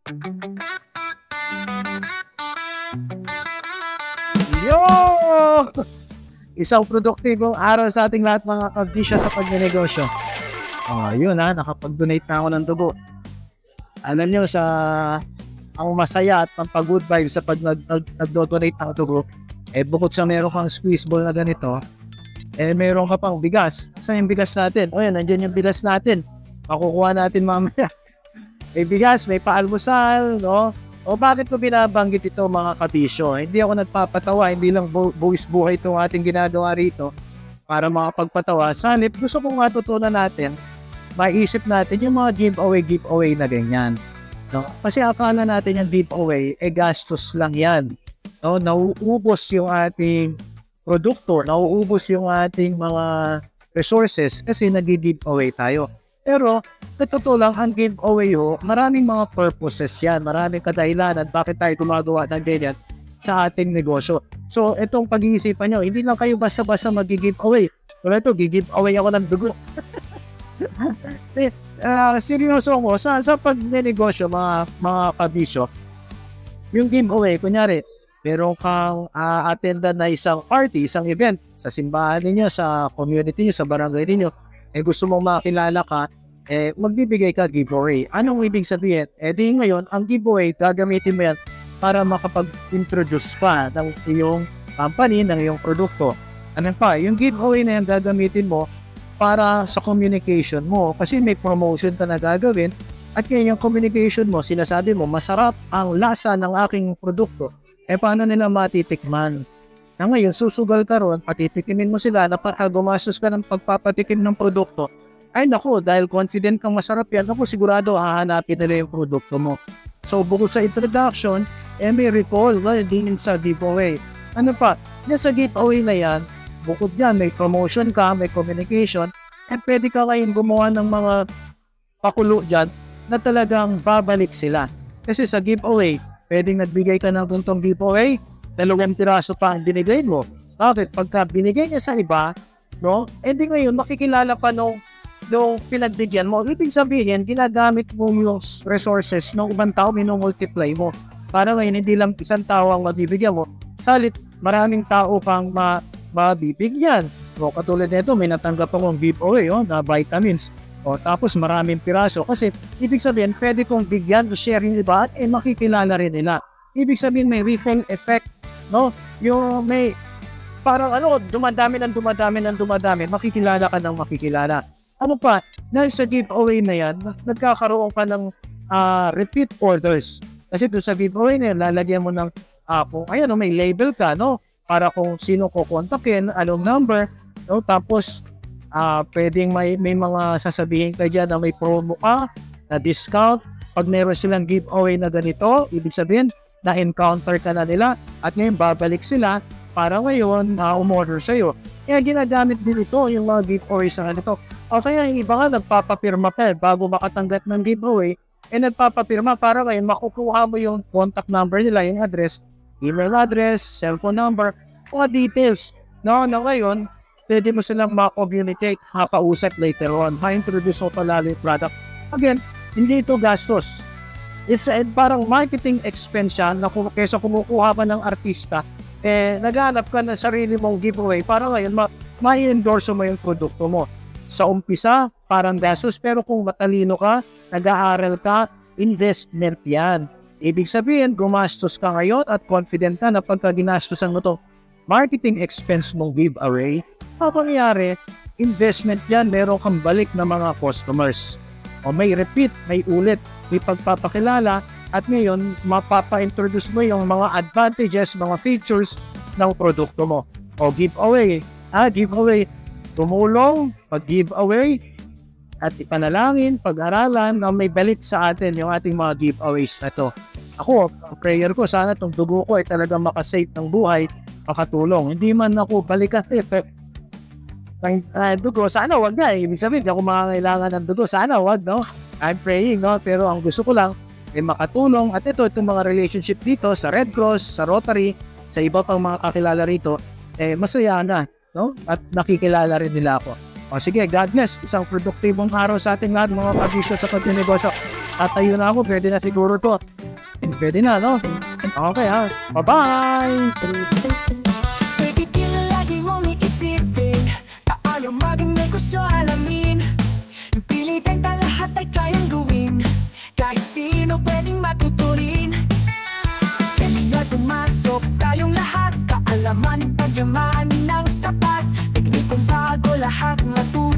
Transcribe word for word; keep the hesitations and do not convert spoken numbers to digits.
Yo! Isang produktibong araw sa ating lahat mga kabisyo sa pagnenegosyo. Oh, yun ha, nakapag-donate na ako ng dugo. Alam nyo, sa ang masaya at pampag-good vibe sa pag nag-donate ng dugo, eh bukod sa meron kang squeeze ball na ganito, eh meron ka pang bigas. Saan yung bigas natin? O yan, nandiyan yung bigas natin. Makukuha natin mamaya. May bigas, may paalmusal, no? O bakit ko binabanggit ito mga kabisyo? Hindi ako nagpapatawa, hindi lang bu buwis buhay itong ating ginagawa rito para makapagpatawa. Sanip, gusto kong matutunan natin, maisip natin yung mga giveaway, giveaway na ganyan. No? Kasi akala natin yung giveaway, eh gastos lang yan. No? Nauubos yung ating produkto, nauubos yung ating mga resources kasi nag-giveaway tayo. Pero, sa totoo lang, ang giveaway ho, maraming mga purposes yan, maraming kadahilanan bakit tayo gumagawa ng ganyan sa ating negosyo. So, itong pag-iisipan nyo, hindi lang kayo basta-basta mag-giveaway. Wala ito, giveaway ako ng dugo. uh, seryoso ako, sa, sa pag-negosyo, mga, mga kabisyo, yung giveaway, kunyari, meron kang uh, attendan na isang party, isang event, sa simbahan ninyo, sa community nyo, sa barangay ninyo, eh gusto mong makilala ka, eh magbibigay ka giveaway. Anong ibig sabihin? Eh di ngayon, ang giveaway, gagamitin mo yan para makapag-introduce ka ng iyong company, ng iyong produkto. Ano pa? Yung giveaway na yan gagamitin mo para sa communication mo. Kasi may promotion ka na gagawin at ngayon yung communication mo, sinasabi mo, masarap ang lasa ng aking produkto. Eh paano nila matitikman? Na ngayon, susugal ka ron, patitikimin mo sila na para gumastos ka ng pagpapatikim ng produkto. Ay naku, dahil confident kang masarap yan, naku sigurado hahanapin nila yung produkto mo. So bukod sa introduction, eh may recall, no? Din sa giveaway. Ano pa? Yan sa giveaway na yan, bukod yan, may promotion ka, may communication, eh pwede ka ngayon gumawa ng mga pakulo dyan na talagang babalik sila. Kasi sa giveaway, pwedeng nagbigay ka ng guntong giveaway, dalawang piraso pa ang binigay mo. Bakit? Pagka binigay niya sa iba, no? Eh di ngayon, makikilala pa nung, nung pinagbigyan mo. Ibig sabihin, ginagamit mo yung resources ng ibang tao, minumultiply mo. Para ngayon, hindi lang isang tao ang mabibigyan mo. Salit, maraming tao kang ma mabibigyan. O, katulad nito, may natanggap akong giveaway, oh, na vitamins. O, tapos maraming piraso. Kasi, ibig sabihin, pwede kong bigyan o share yung iba at eh, makikilala rin nila. Ibig sabihin, may ripple effect. No, yung may parang ano, dumadami ng dumadami ng dumadami, makikilala ka ng makikilala. Ano pa, dahil sa giveaway na yan, nagkakaroon ka ng uh, repeat orders. Kasi doon sa giveaway na yan, lalagyan mo ng, uh, kung ayan, no, may label ka, no, para kung sino ko kontakin, anong number, no, tapos, uh, pwedeng may, may mga sasabihin ka dyan na may promo ka, na discount. Pag meron silang giveaway na ganito, ibig sabihin, na-encounter ka na nila at ngayon babalik sila para ngayon uh, umorder sa'yo. Kaya ginagamit din ito yung mga giveaways sa ganito. O kaya yung iba nga nagpapapirma pa bago makatanggap ng giveaway, eh nagpapapirma para ngayon makukuha mo yung contact number nila, yung address, email address, cellphone number, mga details. No, na ngayon, pwede mo silang ma-communicate, makausap later on, ma-introduce mo pala yung product. Again, hindi ito gastos. It's a, parang marketing expense yan na kung kesa kumukuha ka ng artista, eh, naghanap ka ng sarili mong giveaway para ngayon ma-endorse ma mo yung produkto mo. Sa umpisa, parang gastos, pero kung matalino ka, nag-aaral ka, investment yan. Ibig sabihin, gumastos ka ngayon at confident ka na pagka ginastosan mo to marketing expense mong giveaway, papangyari, investment yan, meron kang balik na mga customers. O may repeat, may ulit, may pagpapakilala at ngayon mapapa-introduce mo yung mga advantages, mga features ng produkto mo. O giveaway, ah, giveaway, tumulong, pag-giveaway at ipanalangin, pag-aralan na may balik sa atin yung ating mga giveaways na to. Ako, ang prayer ko, sana itong dugo ko ay talagang makasave ng buhay, makatulong. Hindi man ako balikan ng uh, dugo, sana wag na. Ibig sabihin, hindi ako makakailangan ng dugo, sana wag, no? I'm praying, no? Pero ang gusto ko lang ay makatulong at ito, itong mga relationship dito sa Red Cross, sa Rotary, sa iba pang mga kakilala rito, eh masaya na, no? At nakikilala rin nila ako. O sige, God bless. Isang produktibong araw sa ating lahat mga kabisyo sa pagnenegosyo. tatayo na ako, pwede na siguro to. Pwede na, no? Okay ha. Bye-bye! Pwede din na lagi mong iisipin, paano maging negosyo alamin. Yung pilibenta lahat ay kayang gawin, kahit sino pwedeng matuturin. Sa seminar pumasok tayong lahat, kaalaman pagyamanin ng sapat, teknikong bago lahat matutunan.